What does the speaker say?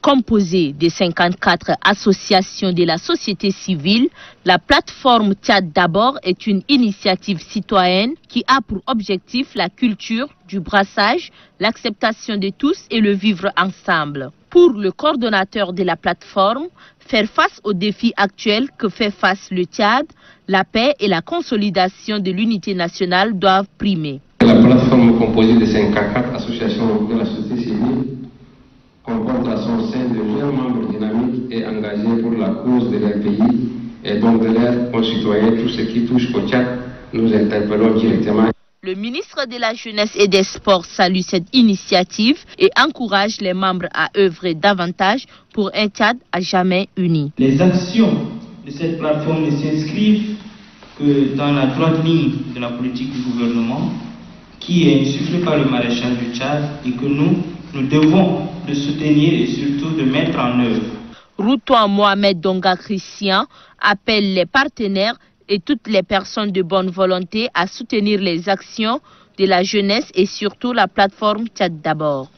Composée de 54 associations de la société civile, la plateforme Tchad d'abord est une initiative citoyenne qui a pour objectif la culture du brassage, l'acceptation de tous et le vivre ensemble. Pour le coordonnateur de la plateforme, faire face aux défis actuels que fait face le Tchad, la paix et la consolidation de l'unité nationale doivent primer. La plateforme composée de 54 associations de la société civile comporte à son sein de jeunes membres dynamiques et engagés pour la cause de leur pays et donc de leurs concitoyens. Tout ce qui touche au Tchad, nous interpellons directement. Le ministre de la Jeunesse et des Sports salue cette initiative et encourage les membres à œuvrer davantage pour un Tchad à jamais uni. Les actions de cette plateforme ne s'inscrivent que dans la droite ligne de la politique du gouvernement qui est insufflée par le maréchal du Tchad et que nous devons de soutenir et surtout de mettre en œuvre. Routoua Mohamed Donga Christian appelle les partenaires et toutes les personnes de bonne volonté à soutenir les actions de la jeunesse et surtout la plateforme Tchad d'abord.